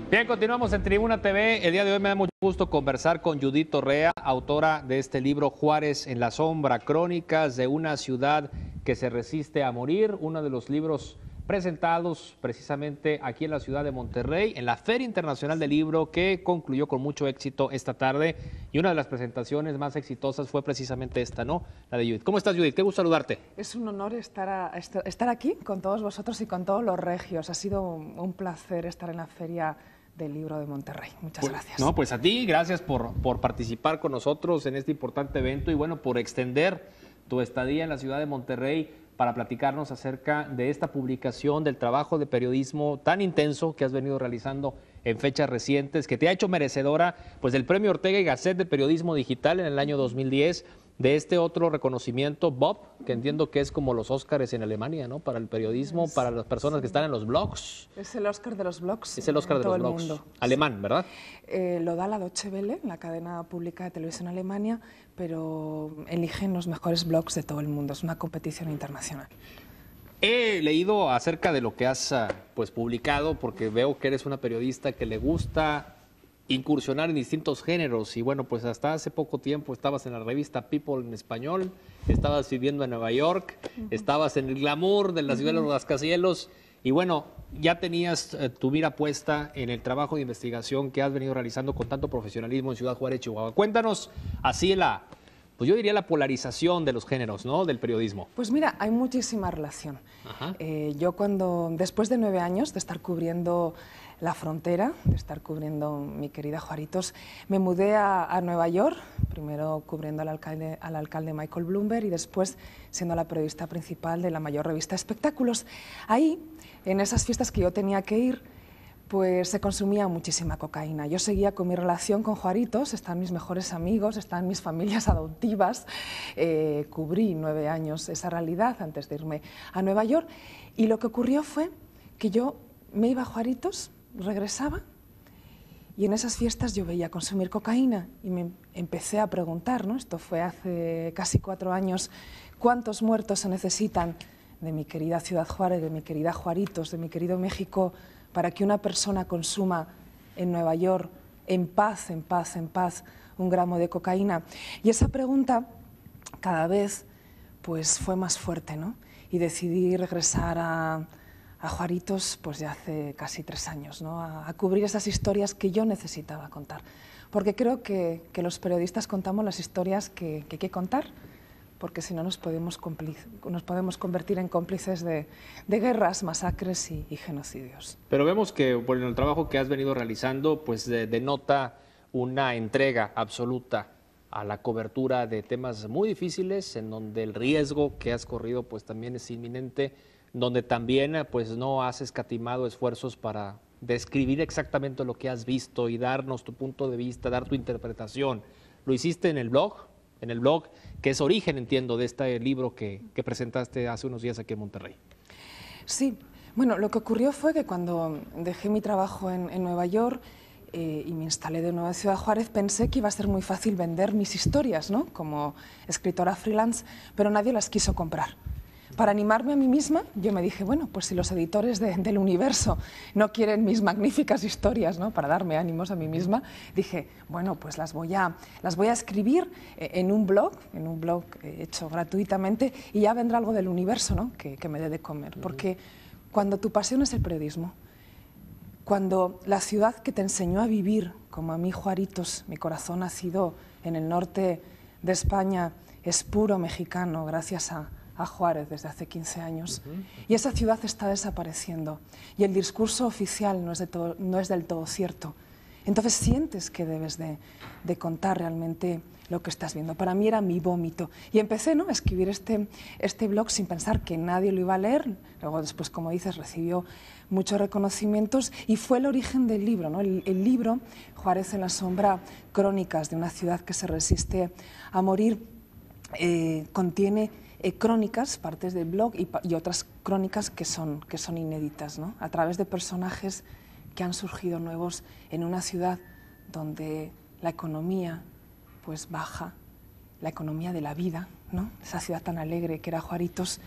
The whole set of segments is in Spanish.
Bien, continuamos en Tribuna TV. El día de hoy me da mucho gusto conversar con Judith Torrea, autora de este libro Juárez en la sombra, crónicas de una ciudad que se resiste a morir, uno de los libros presentados precisamente aquí en la ciudad de Monterrey, en la Feria Internacional del Libro, que concluyó con mucho éxito esta tarde. Y una de las presentaciones más exitosas fue precisamente esta, ¿no? La de Judith. ¿Cómo estás, Judith? Qué gusto saludarte. Es un honor estar aquí con todos vosotros y con todos los regios. Ha sido un placer estar en la Feria del Libro de Monterrey. Muchas gracias. No, pues a ti, gracias por participar con nosotros en este importante evento y bueno, por extender tu estadía en la ciudad de Monterrey para platicarnos acerca de esta publicación, del trabajo de periodismo tan intenso que has venido realizando en fechas recientes, que te ha hecho merecedora pues del Premio Ortega y Gasset de Periodismo Digital en el año 2010, de este otro reconocimiento, Bob, que entiendo que es como los Óscares en Alemania, ¿no? Para el periodismo, para las personas que están en los blogs. Es el Óscar de los blogs. Es el Óscar de los blogs. Mundo. Alemán, ¿verdad? Lo da la Deutsche Welle, la cadena pública de televisión Alemania, pero eligen los mejores blogs de todo el mundo. Es una competición internacional. He leído acerca de lo que has pues publicado, porque veo que eres una periodista que le gusta incursionar en distintos géneros y bueno, pues hasta hace poco tiempo estabas en la revista People en español, estabas viviendo en Nueva York, estabas en el glamour de la ciudad de los rascacielos y bueno, ya tenías tu mira puesta en el trabajo de investigación que has venido realizando con tanto profesionalismo en Ciudad Juárez, Chihuahua. Cuéntanos así pues yo diría la polarización de los géneros, ¿no? Del periodismo. Pues mira, hay muchísima relación. Yo después de 9 años de estar cubriendo la frontera, de estar cubriendo mi querida Juaritos, me mudé a Nueva York, primero cubriendo al alcalde Michael Bloomberg y después siendo la periodista principal de la mayor revista de espectáculos. Ahí, en esas fiestas que yo tenía que ir, pues se consumía muchísima cocaína. Yo seguía con mi relación con Juaritos, están mis mejores amigos, están mis familias adoptivas. Cubrí 9 años esa realidad antes de irme a Nueva York y lo que ocurrió fue que yo me iba a Juaritos, regresaba y en esas fiestas yo veía consumir cocaína y me empecé a preguntar, ¿no? Esto fue hace casi 4 años, ¿cuántos muertos se necesitan de mi querida Ciudad Juárez, de mi querida Juaritos, de mi querido México, para que una persona consuma en Nueva York en paz, un gramo de cocaína? Y esa pregunta cada vez pues fue más fuerte, ¿no? Y decidí regresar a Juaritos pues ya hace casi 3 años, ¿no? A cubrir esas historias que yo necesitaba contar. Porque creo que los periodistas contamos las historias que hay que contar, porque si no nos podemos convertir en cómplices de guerras, masacres y genocidios. Pero vemos que bueno, el trabajo que has venido realizando pues denota una entrega absoluta a la cobertura de temas muy difíciles, en donde el riesgo que has corrido pues también es inminente, donde también pues no has escatimado esfuerzos para describir exactamente lo que has visto y darnos tu punto de vista, dar tu interpretación. Lo hiciste en el blog, que es origen, entiendo, de este libro que presentaste hace unos días aquí en Monterrey. Sí, bueno, lo que ocurrió fue que cuando dejé mi trabajo en Nueva York y me instalé de nuevo en Ciudad Juárez, pensé que iba a ser muy fácil vender mis historias, ¿no? Como escritora freelance, pero nadie las quiso comprar. Para animarme a mí misma, yo me dije, bueno, pues si los editores del Universo no quieren mis magníficas historias, ¿no? Para darme ánimos a mí misma, dije, bueno, pues las voy a escribir en un blog hecho gratuitamente y ya vendrá algo del Universo, ¿no? que me dé de comer. Porque cuando tu pasión es el periodismo, cuando la ciudad que te enseñó a vivir, como a mí Juaritos, mi corazón nacido en el norte de España, es puro mexicano gracias a Juárez desde hace 15 años, y esa ciudad está desapareciendo, y el discurso oficial no es del todo cierto. Entonces sientes que debes de contar realmente lo que estás viendo. Para mí era mi vómito, y empecé, ¿no?, a escribir este blog sin pensar que nadie lo iba a leer. Luego después, como dices, recibió muchos reconocimientos, y fue el origen del libro, ¿no? El libro, Juárez en la sombra, crónicas de una ciudad que se resiste a morir, contiene crónicas, partes del blog y otras crónicas que son inéditas, ¿no? A través de personajes que han surgido nuevos en una ciudad donde la economía pues baja, la economía de la vida, ¿no? Esa ciudad tan alegre que era Juaritos,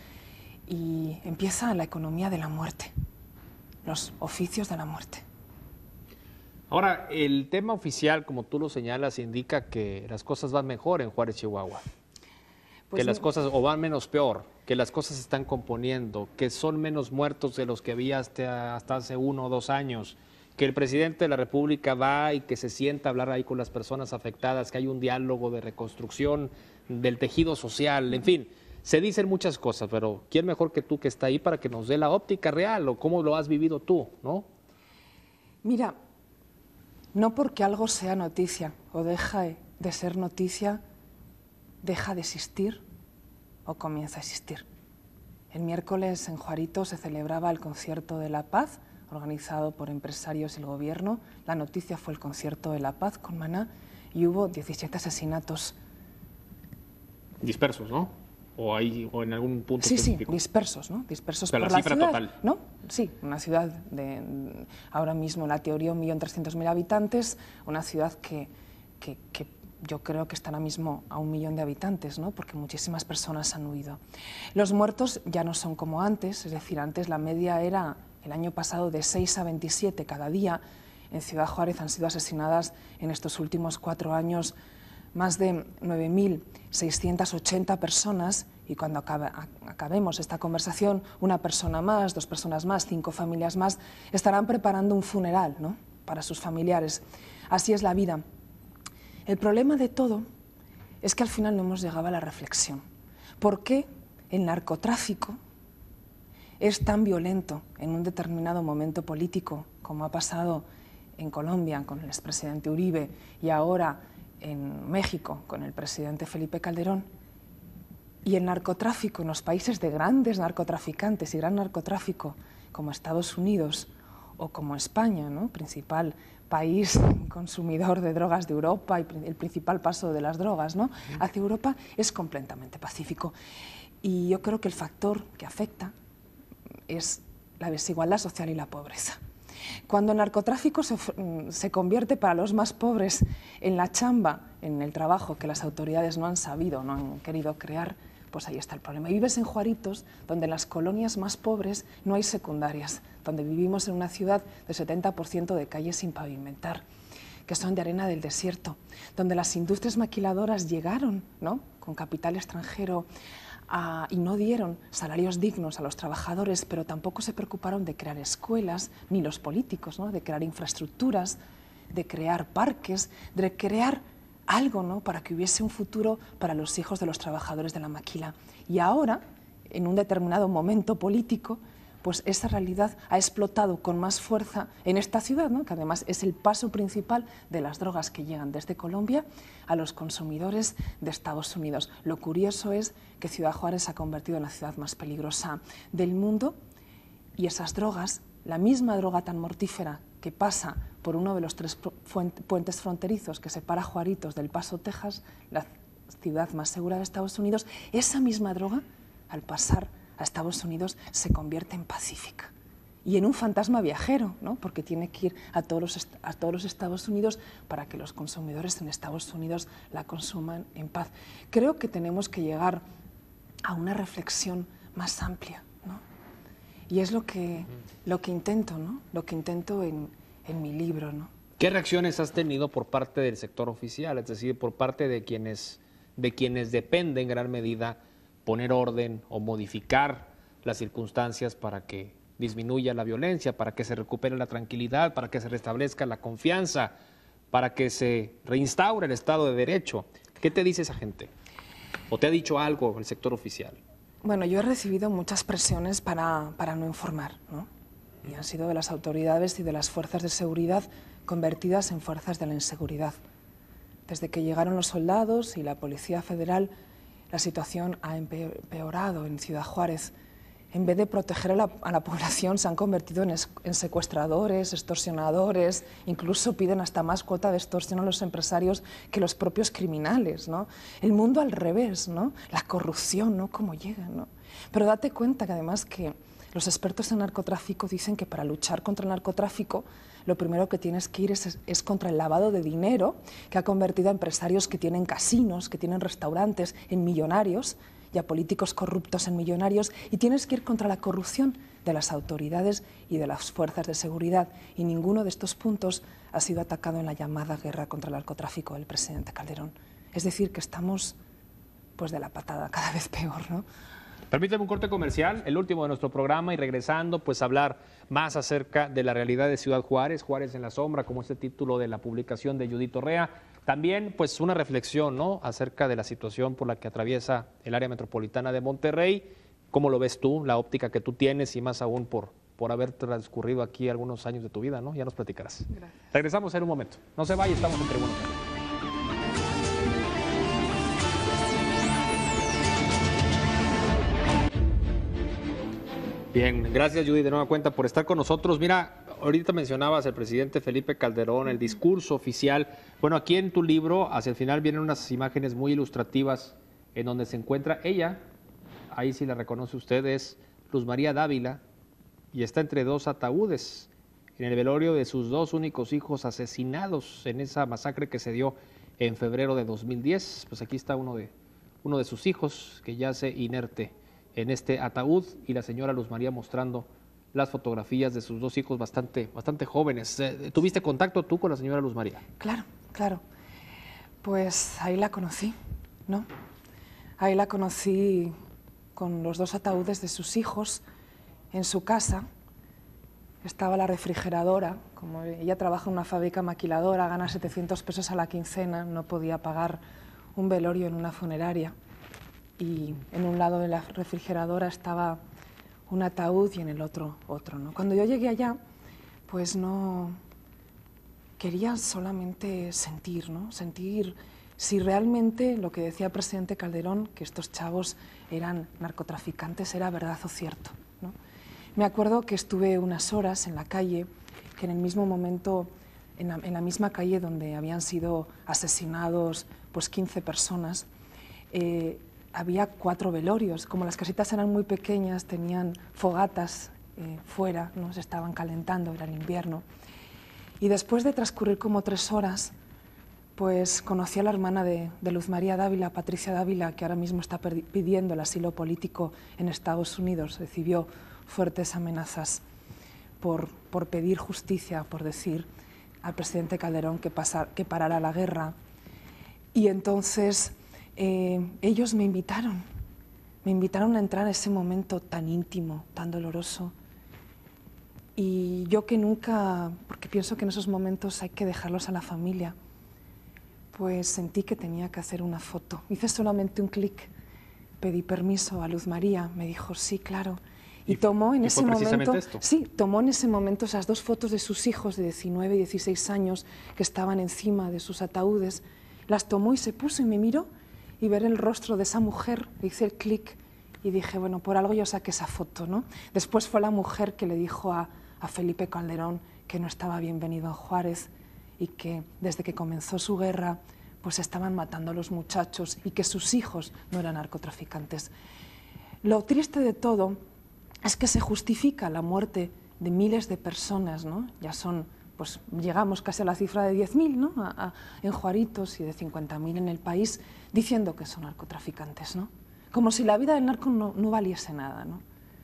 y empieza la economía de la muerte, los oficios de la muerte. Ahora, el tema oficial, como tú lo señalas, indica que las cosas van mejor en Juárez, Chihuahua. Pues Que las cosas o van menos peor, que las cosas se están componiendo, que son menos muertos de los que había hasta hace 1 o 2 años, que el presidente de la República va y que se sienta a hablar ahí con las personas afectadas, que hay un diálogo de reconstrucción del tejido social, en fin, se dicen muchas cosas, pero ¿quién mejor que tú que está ahí para que nos dé la óptica real o cómo lo has vivido tú, ¿no? Mira, no porque algo sea noticia o deja de ser noticia, deja de existir o comienza a existir. El miércoles en Juarito se celebraba el Concierto de la Paz, organizado por empresarios y el gobierno. La noticia fue el Concierto de la Paz con Maná y hubo 17 asesinatos. Dispersos, ¿no? O en algún punto Sí, específico. sí, dispersos, ¿no? Dispersos Pero por la la cifra ciudad, total. ¿no? Sí, una ciudad de ahora mismo en la teoría 1.300.000 habitantes, una ciudad que yo creo que está ahora mismo a 1 millón de habitantes, ¿no? Porque muchísimas personas han huido. Los muertos ya no son como antes, es decir, antes la media era el año pasado de 6 a 27 cada día. En Ciudad Juárez han sido asesinadas en estos últimos 4 años más de 9.680 personas y cuando acabemos esta conversación, una persona más, 2 personas más, 5 familias más estarán preparando un funeral, ¿no? Para sus familiares. Así es la vida. El problema de todo es que al final no hemos llegado a la reflexión. ¿Por qué el narcotráfico es tan violento en un determinado momento político, como ha pasado en Colombia con el expresidente Uribe y ahora en México con el presidente Felipe Calderón? Y el narcotráfico en los países de grandes narcotraficantes y gran narcotráfico, como Estados Unidos o como España, ¿no? Principal país consumidor de drogas de Europa y el principal paso de las drogas, ¿no? Hacia Europa, es completamente pacífico. Y yo creo que el factor que afecta es la desigualdad social y la pobreza. Cuando el narcotráfico se convierte para los más pobres en la chamba, en el trabajo que las autoridades no han sabido, no han querido crear, pues ahí está el problema. Y vives en Juaritos, donde en las colonias más pobres no hay secundarias, donde vivimos en una ciudad de 70% de calles sin pavimentar, que son de arena del desierto, donde las industrias maquiladoras llegaron, ¿no?, con capital extranjero y no dieron salarios dignos a los trabajadores, pero tampoco se preocuparon de crear escuelas, ni los políticos, ¿no?, de crear infraestructuras, de crear parques, de crear algo, ¿no?, para que hubiese un futuro para los hijos de los trabajadores de la maquila. Y ahora, en un determinado momento político, pues esa realidad ha explotado con más fuerza en esta ciudad, ¿no?, que además es el paso principal de las drogas que llegan desde Colombia a los consumidores de Estados Unidos. Lo curioso es que Ciudad Juárez se ha convertido en la ciudad más peligrosa del mundo y esas drogas, la misma droga tan mortífera que pasa por uno de los 3 puentes fronterizos que separa Juaritos del Paso, Texas, la ciudad más segura de Estados Unidos, esa misma droga, al pasar a Estados Unidos, se convierte en pacífica y en un fantasma viajero, ¿no?, porque tiene que ir a todos los Estados Unidos para que los consumidores en Estados Unidos la consuman en paz. Creo que tenemos que llegar a una reflexión más amplia, ¿no? Y es lo que intento, ¿no?, lo que intento en mi libro, ¿no? ¿Qué reacciones has tenido por parte del sector oficial, es decir, por parte de quienes depende en gran medida poner orden o modificar las circunstancias para que disminuya la violencia, para que se recupere la tranquilidad, para que se restablezca la confianza, para que se reinstaure el Estado de Derecho? ¿Qué te dice esa gente? ¿O te ha dicho algo el sector oficial? Bueno, yo he recibido muchas presiones para no informar, ¿no? Y han sido de las autoridades y de las fuerzas de seguridad convertidas en fuerzas de la inseguridad. Desde que llegaron los soldados y la Policía Federal, la situación ha empeorado en Ciudad Juárez. En vez de proteger a la población, se han convertido en secuestradores, extorsionadores, incluso piden hasta más cuota de extorsión a los empresarios que los propios criminales, ¿no? El mundo al revés, ¿no? La corrupción, ¿no?, cómo llega, ¿no? Pero date cuenta que además que los expertos en narcotráfico dicen que para luchar contra el narcotráfico lo primero que tienes que ir es contra el lavado de dinero, que ha convertido a empresarios que tienen casinos, que tienen restaurantes, en millonarios, y a políticos corruptos en millonarios, y tienes que ir contra la corrupción de las autoridades y de las fuerzas de seguridad. Y ninguno de estos puntos ha sido atacado en la llamada guerra contra el narcotráfico del presidente Calderón. Es decir, que estamos pues de la patada, cada vez peor, ¿no? Permíteme un corte comercial, el último de nuestro programa, y regresando, pues hablar más acerca de la realidad de Ciudad Juárez, Juárez en la sombra, como este título de la publicación de Judith Orrea. También, pues, una reflexión, ¿no?, acerca de la situación por la que atraviesa el área metropolitana de Monterrey. ¿Cómo lo ves tú, la óptica que tú tienes, y más aún por haber transcurrido aquí algunos años de tu vida, ¿no? Ya nos platicarás. Gracias. Regresamos en un momento. No se vaya, estamos en Tribuna. Bien, gracias Judy de nueva cuenta por estar con nosotros. Mira, ahorita mencionabas el presidente Felipe Calderón, el discurso oficial. Bueno, aquí en tu libro, hacia el final, vienen unas imágenes muy ilustrativas en donde se encuentra ella, ahí sí la reconoce usted, es Luz María Dávila, y está entre dos ataúdes en el velorio de sus dos únicos hijos asesinados en esa masacre que se dio en febrero de 2010. Pues aquí está uno de sus hijos que yace inerte en este ataúd, y la señora Luz María mostrando las fotografías de sus dos hijos bastante jóvenes. ¿Tuviste contacto tú con la señora Luz María? Claro, claro. Pues ahí la conocí, ¿no? Ahí la conocí con los dos ataúdes de sus hijos en su casa. Estaba la refrigeradora, como ella trabaja en una fábrica maquiladora, gana 700 pesos a la quincena, no podía pagar un velorio en una funeraria. Y en un lado de la refrigeradora estaba un ataúd y en el otro, ¿no? Cuando yo llegué allá, pues no quería solamente sentir, ¿no? Sentir si realmente lo que decía el presidente Calderón, que estos chavos eran narcotraficantes, era verdad o cierto, ¿no? Me acuerdo que estuve unas horas en la calle, que en el mismo momento, en la misma calle donde habían sido asesinados pues 15 personas, había 4 velorios. Como las casitas eran muy pequeñas, tenían fogatas fuera, ¿no? Se estaban calentando, era el invierno. Y después de transcurrir como 3 horas, pues conocí a la hermana de Luz María Dávila, Patricia Dávila, que ahora mismo está pidiendo el asilo político en Estados Unidos. Recibió fuertes amenazas por pedir justicia, por decir al presidente Calderón que parara la guerra. Y entonces ellos me invitaron a entrar en ese momento tan íntimo, tan doloroso. Y yo que nunca, porque pienso que en esos momentos hay que dejarlos a la familia, pues sentí que tenía que hacer una foto. Hice solamente un clic, pedí permiso a Luz María, me dijo sí, claro. Y tomó en ese momento, sí, tomó en ese momento esas 2 fotos de sus hijos de 19 y 16 años que estaban encima de sus ataúdes, las tomó y se puso y me miró, y ver el rostro de esa mujer, hice el clic y dije, bueno, por algo yo saqué esa foto, ¿no? Después fue la mujer que le dijo a Felipe Calderón que no estaba bienvenido en Juárez y que desde que comenzó su guerra pues estaban matando a los muchachos y que sus hijos no eran narcotraficantes. Lo triste de todo es que se justifica la muerte de miles de personas, ¿no? Ya son, pues llegamos casi a la cifra de 10.000, ¿no? En Juaritos, y de 50.000 en el país, diciendo que son narcotraficantes, ¿no? Como si la vida del narco no valiese nada, ¿no?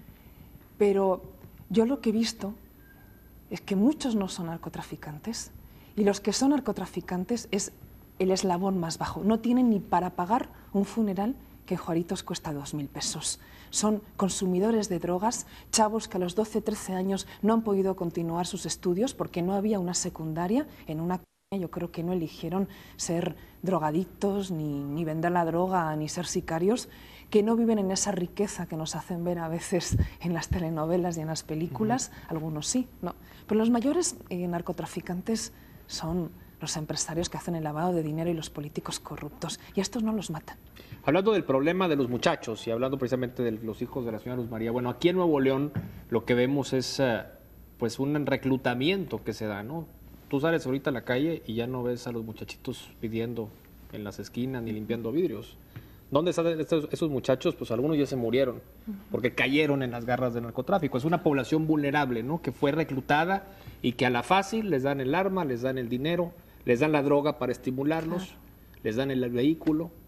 Pero yo lo que he visto es que muchos no son narcotraficantes, y los que son narcotraficantes es el eslabón más bajo. No tienen ni para pagar un funeral, que en Juaritos cuesta 2.000 pesos. Son consumidores de drogas, chavos que a los 12, 13 años no han podido continuar sus estudios porque no había una secundaria en una. Yo creo que no eligieron ser drogadictos, ni vender la droga, ni ser sicarios, que no viven en esa riqueza que nos hacen ver a veces en las telenovelas y en las películas. Algunos sí, no. Pero los mayores narcotraficantes son los empresarios que hacen el lavado de dinero y los políticos corruptos, y a estos no los matan. Hablando del problema de los muchachos y hablando precisamente de los hijos de la señora Luz María, bueno, aquí en Nuevo León lo que vemos es pues un reclutamiento que se da, ¿no? Tú sales ahorita a la calle y ya no ves a los muchachitos pidiendo en las esquinas ni limpiando vidrios. ¿Dónde están esos muchachos? Pues algunos ya se murieron porque cayeron en las garras del narcotráfico. Es una población vulnerable, ¿no? Que fue reclutada y que a la fácil les dan el arma, les dan el dinero, les dan la droga para estimularlos, les dan el vehículo,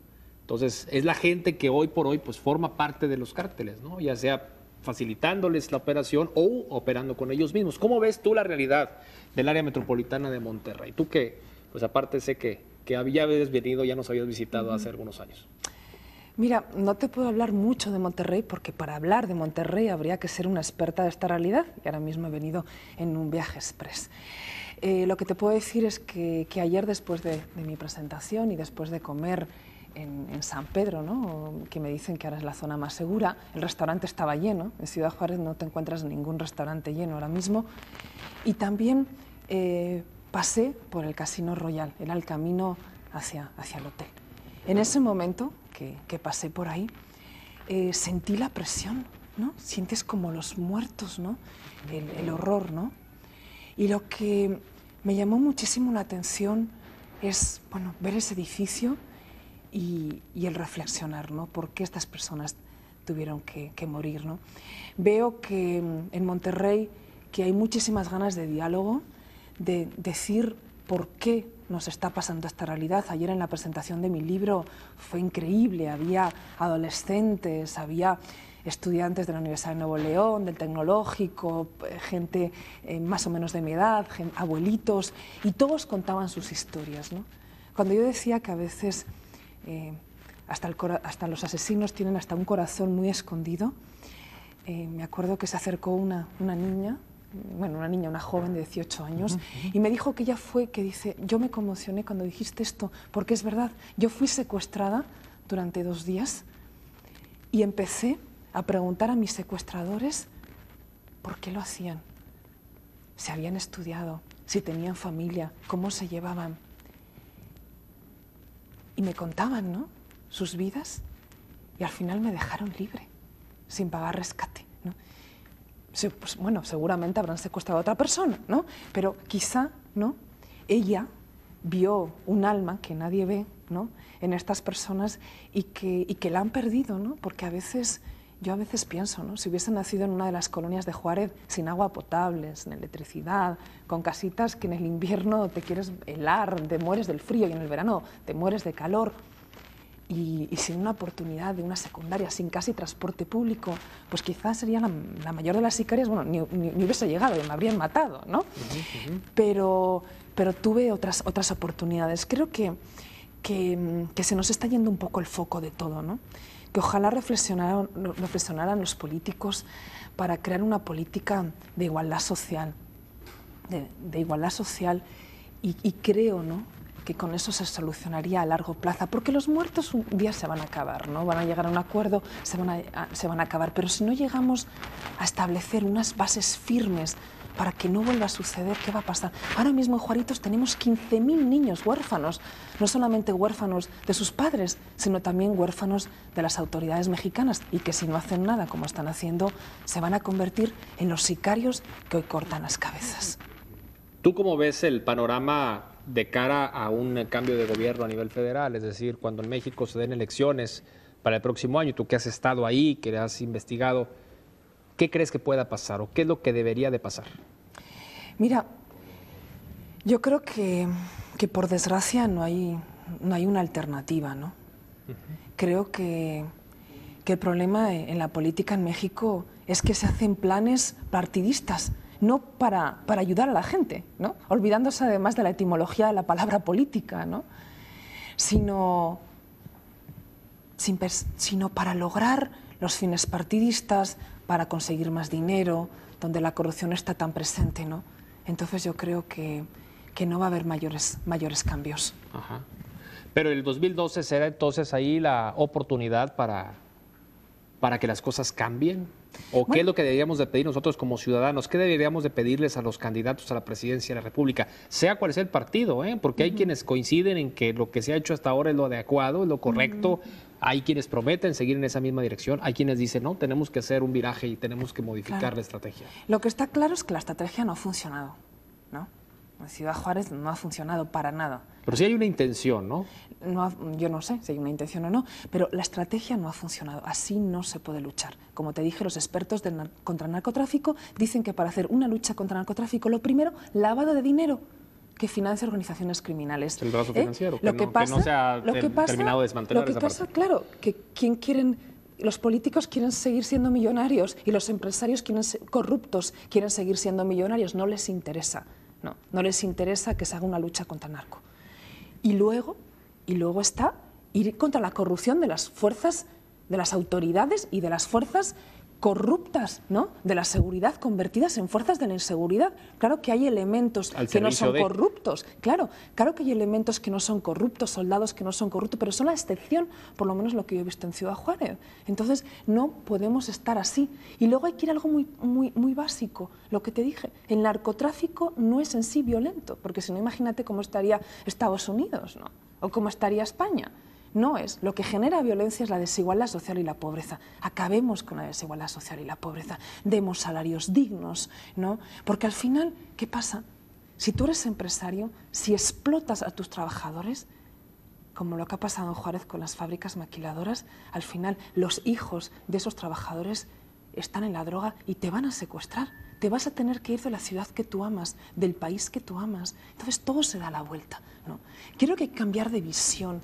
Entonces, es la gente que hoy por hoy pues forma parte de los cárteles, ¿no? Ya sea facilitándoles la operación o operando con ellos mismos. ¿Cómo ves tú la realidad del área metropolitana de Monterrey? Tú que, pues aparte sé que habías venido, ya nos habías visitado hace algunos años. Mira, no te puedo hablar mucho de Monterrey porque para hablar de Monterrey habría que ser una experta de esta realidad y ahora mismo he venido en un viaje express. Lo que te puedo decir es que ayer después de mi presentación y después de comer en San Pedro, ¿no? Que me dicen que ahora es la zona más segura, el restaurante estaba lleno, en Ciudad Juárez no te encuentras ningún restaurante lleno ahora mismo, y también pasé por el Casino Royal, era el camino hacia el hotel. En ese momento que pasé por ahí, sentí la presión, ¿no? Sientes como los muertos, ¿no? El horror, ¿no? Y lo que me llamó muchísimo la atención es, bueno, ver ese edificio y el reflexionar, ¿no? ¿Por qué estas personas tuvieron que morir, ¿no? Veo que en Monterrey que hay muchísimas ganas de diálogo, de decir por qué nos está pasando esta realidad. Ayer en la presentación de mi libro fue increíble, había adolescentes, había estudiantes de la Universidad de Nuevo León, del Tecnológico, gente más o menos de mi edad, abuelitos, y todos contaban sus historias, ¿no? Cuando yo decía que a veces hasta los asesinos tienen hasta un corazón muy escondido, me acuerdo que se acercó una niña, una joven de 18 años, y me dijo que ella dice, yo me conmocioné cuando dijiste esto, porque es verdad, yo fui secuestrada durante 2 días y empecé a preguntar a mis secuestradores por qué lo hacían, si habían estudiado, si tenían familia, cómo se llevaban. Y me contaban, ¿no?, sus vidas, y al final me dejaron libre, sin pagar rescate, ¿no? Pues, bueno, seguramente habrán secuestrado a otra persona, ¿no? Pero quizá, ¿no?, ella vio un alma que nadie ve, ¿no?, en estas personas y que la han perdido, ¿no? Porque yo a veces pienso, ¿no?, si hubiese nacido en una de las colonias de Juárez sin agua potable, sin electricidad, con casitas que en el invierno te quieres helar, te mueres del frío, y en el verano te mueres de calor, y sin una oportunidad de una secundaria, sin casi transporte público, pues quizás sería la mayor de las sicarias, bueno, ni hubiese llegado, me habrían matado, ¿no? Pero tuve otras oportunidades. Creo que se nos está yendo un poco el foco de todo, ¿no? Que ojalá reflexionaran los políticos para crear una política de igualdad social, de igualdad social, y creo, ¿no?, que con eso se solucionaría a largo plazo, porque los muertos un día se van a acabar, ¿no? Van a llegar a un acuerdo, se van a acabar, pero si no llegamos a establecer unas bases firmes para que no vuelva a suceder, ¿qué va a pasar? Ahora mismo en Juaritos tenemos 15.000 niños huérfanos, no solamente huérfanos de sus padres, sino también huérfanos de las autoridades mexicanas, y que si no hacen nada, como están haciendo, se van a convertir en los sicarios que hoy cortan las cabezas. ¿Tú cómo ves el panorama de cara a un cambio de gobierno a nivel federal? Es decir, cuando en México se den elecciones para el próximo año, tú que has estado ahí, que has investigado, ¿qué crees que pueda pasar o qué es lo que debería de pasar? Mira, yo creo que por desgracia no hay una alternativa, ¿no? Creo que el problema en la política en México es que se hacen planes partidistas, no para ayudar a la gente, ¿no?, olvidándose además de la etimología de la palabra política, ¿no?, sino para lograr los fines partidistas, para conseguir más dinero, donde la corrupción está tan presente, ¿no? Entonces yo creo que no va a haber mayores cambios. Ajá. Pero el 2012 será entonces ahí la oportunidad para que las cosas cambien. ¿O qué es lo que deberíamos de pedir nosotros como ciudadanos? ¿Qué deberíamos de pedirles a los candidatos a la presidencia de la República? Sea cual sea el partido, porque hay quienes coinciden en que lo que se ha hecho hasta ahora es lo adecuado, es lo correcto. Hay quienes prometen seguir en esa misma dirección. Hay quienes dicen, no, tenemos que hacer un viraje y tenemos que modificar la estrategia. Lo que está claro es que la estrategia no ha funcionado, ¿no? En Ciudad Juárez no ha funcionado para nada. Pero sí hay una intención, ¿no? Yo no sé si hay una intención o no, pero la estrategia no ha funcionado. Así no se puede luchar. Como te dije, los expertos contra el narcotráfico dicen que para hacer una lucha contra el narcotráfico, lo primero, lavado de dinero. que financia organizaciones criminales. El brazo financiero, Lo que pasa, se ha terminado de desmantelar esa parte. Claro, que los políticos quieren seguir siendo millonarios y los empresarios corruptos quieren seguir siendo millonarios. No les interesa, no les interesa que se haga una lucha contra el narco. Y luego está ir contra la corrupción de las fuerzas, de las autoridades y de las fuerzas corruptas, ¿no?, de la seguridad convertidas en fuerzas de la inseguridad. Claro que hay elementos que no son corruptos, claro que hay elementos que no son corruptos, soldados que no son corruptos, pero son la excepción, por lo menos lo que yo he visto en Ciudad Juárez. Entonces no podemos estar así. Y luego hay que ir a algo muy básico, lo que te dije, el narcotráfico no es en sí violento, porque si no, imagínate cómo estaría Estados Unidos, ¿no?, o cómo estaría España. No es. Lo que genera violencia es la desigualdad social y la pobreza. Acabemos con la desigualdad social y la pobreza. Demos salarios dignos, ¿no? Porque al final, ¿qué pasa? Si tú eres empresario, si explotas a tus trabajadores, como lo que ha pasado en Juárez con las fábricas maquiladoras, al final los hijos de esos trabajadores están en la droga y te van a secuestrar. Te vas a tener que ir de la ciudad que tú amas, del país que tú amas. Entonces todo se da la vuelta, ¿no? Creo que hay que cambiar de visión.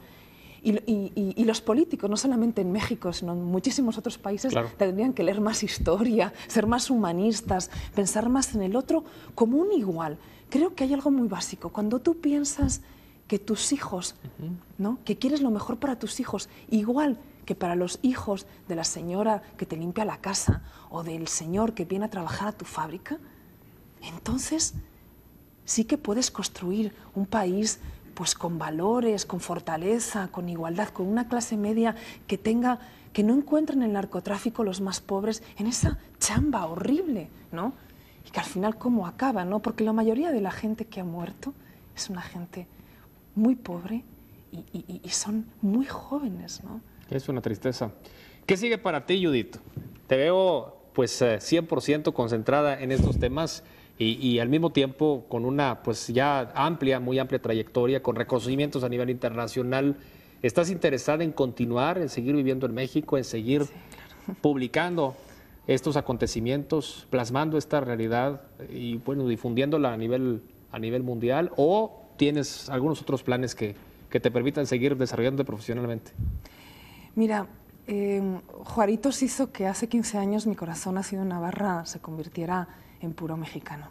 Y los políticos, no solamente en México, sino en muchísimos otros países, claro, tendrían que leer más historia, ser más humanistas, pensar más en el otro como un igual. Creo que hay algo muy básico. Cuando tú piensas que tus hijos, ¿no?, que quieres lo mejor para tus hijos, igual que para los hijos de la señora que te limpia la casa o del señor que viene a trabajar a tu fábrica, entonces sí que puedes construir un país pues con valores, con fortaleza, con igualdad, con una clase media que no encuentren el narcotráfico los más pobres en esa chamba horrible, ¿no? Y que al final cómo acaba, ¿no? Porque la mayoría de la gente que ha muerto es una gente muy pobre y son muy jóvenes, ¿no? Es una tristeza. ¿Qué sigue para ti, Judith? Te veo pues 100% concentrada en estos temas. Y al mismo tiempo con una pues ya muy amplia trayectoria, con reconocimientos a nivel internacional. ¿Estás interesada en continuar, en seguir viviendo en México, en seguir publicando estos acontecimientos, plasmando esta realidad y bueno, difundiéndola a nivel mundial? ¿O tienes algunos otros planes que te permitan seguir desarrollándote profesionalmente? Mira, Juaritos hizo que hace 15 años mi corazón nacido en Navarra se convirtiera en puro mexicano.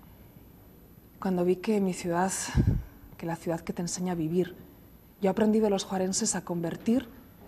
Cuando vi que mi ciudad, que la ciudad que te enseña a vivir, yo aprendí de los juarenses a convertir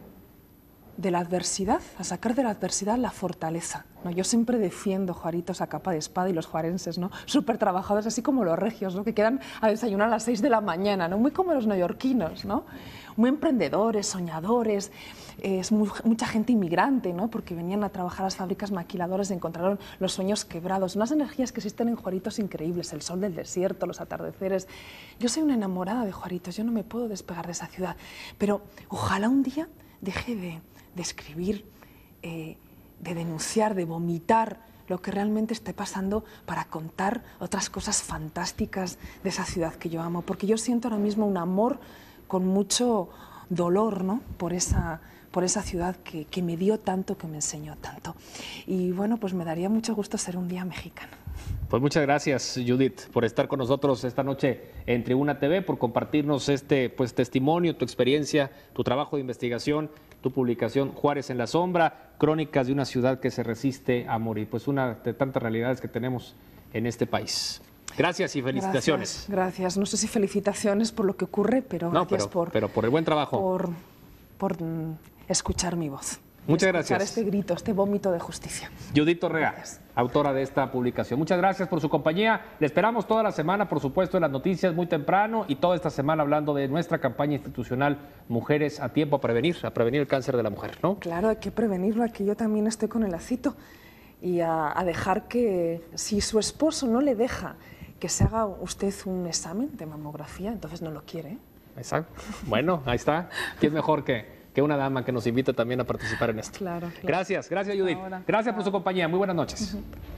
de la adversidad, a sacar de la adversidad la fortaleza, ¿no? Yo siempre defiendo Juaritos a capa de espada y los juarenses, ¿no?, súper trabajadores, así como los regios, ¿no?, que quedan a desayunar a las 6 de la mañana, ¿no?, muy como los neoyorquinos, ¿no?, muy emprendedores, soñadores, mucha gente inmigrante, ¿no?, porque venían a trabajar a las fábricas maquiladoras y encontraron los sueños quebrados, unas energías que existen en Juaritos increíbles, el sol del desierto, los atardeceres. Yo soy una enamorada de Juaritos, yo no me puedo despegar de esa ciudad, pero ojalá un día deje de escribir, de denunciar, de vomitar lo que realmente esté pasando para contar otras cosas fantásticas de esa ciudad que yo amo, porque yo siento ahora mismo un amor con mucho dolor, ¿no?, por esa ciudad que me dio tanto, que me enseñó tanto. Y bueno, pues me daría mucho gusto ser un día mexicana. Pues muchas gracias, Judith, por estar con nosotros esta noche en Tribuna TV, por compartirnos este testimonio, tu experiencia, tu trabajo de investigación, tu publicación Juárez en la sombra, crónicas de una ciudad que se resiste a morir. Pues una de tantas realidades que tenemos en este país. Gracias y felicitaciones. Gracias. No sé si felicitaciones por lo que ocurre, pero gracias pero por el buen trabajo. Por escuchar mi voz. Muchas gracias. Este grito, este vómito de justicia. Judith Orrea, autora de esta publicación. Muchas gracias por su compañía. Le esperamos toda la semana, por supuesto, en las noticias muy temprano y toda esta semana hablando de nuestra campaña institucional Mujeres a Tiempo a prevenir el cáncer de la mujer, ¿no? Claro, hay que prevenirlo. Aquí yo también estoy con el lacito y a dejar que, si su esposo no le deja que se haga usted un examen de mamografía, entonces no lo quiere. Exacto. Bueno, ahí está. ¿Quién es mejor que una dama que nos invita también a participar en esto? Claro. Gracias Judith. Gracias por su compañía. Muy buenas noches.